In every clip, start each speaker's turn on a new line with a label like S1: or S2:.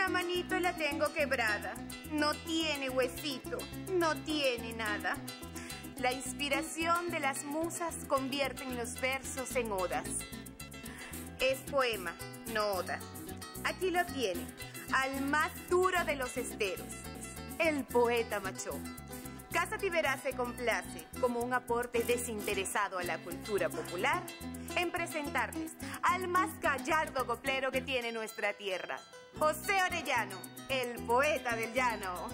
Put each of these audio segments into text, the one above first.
S1: La manito la tengo quebrada. No tiene huesito, no tiene nada. La inspiración de las musas convierte en los versos en odas. Es poema, no oda. Aquí lo tiene, al más duro de los esteros, el poeta Machó. Casa Tiberá se complace, como un aporte desinteresado a la cultura popular, en presentarles al más gallardo coplero que tiene nuestra tierra, José Orellano, el poeta del llano.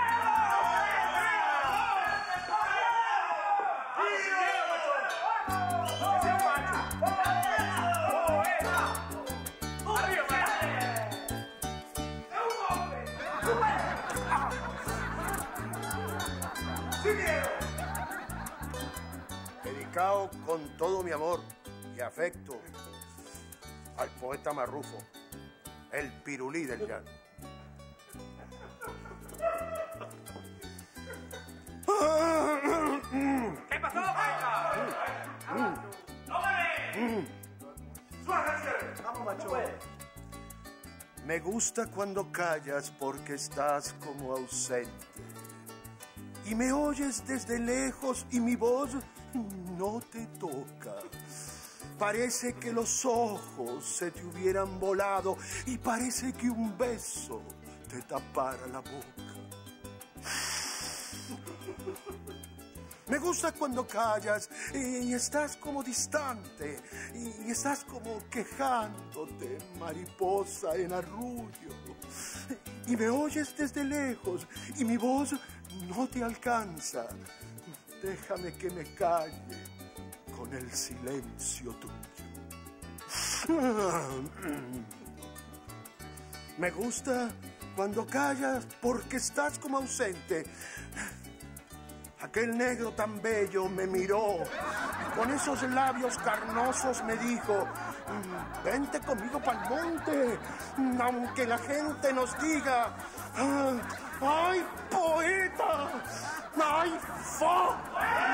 S2: Dedicado con todo mi amor y afecto al poeta Marrufo, el pirulí del llano.
S3: ¿Qué pasó, poeta? ¡Tómale!
S2: Vamos, macho. Me gusta cuando callas porque estás como ausente y me oyes desde lejos y mi voz no te toca. Parece que los ojos se te hubieran volado y parece que un beso te tapara la boca. Me gusta cuando callas y estás como distante y estás como quejándote, mariposa en arrullo. Y me oyes desde lejos y mi voz no te alcanza. Déjame que me calle con el silencio tuyo. Me gusta cuando callas porque estás como ausente. Aquel negro tan bello me miró y con esos labios carnosos me dijo: vente conmigo pa'l monte, aunque la gente nos diga: ¡ay, poeta! ¡Ay,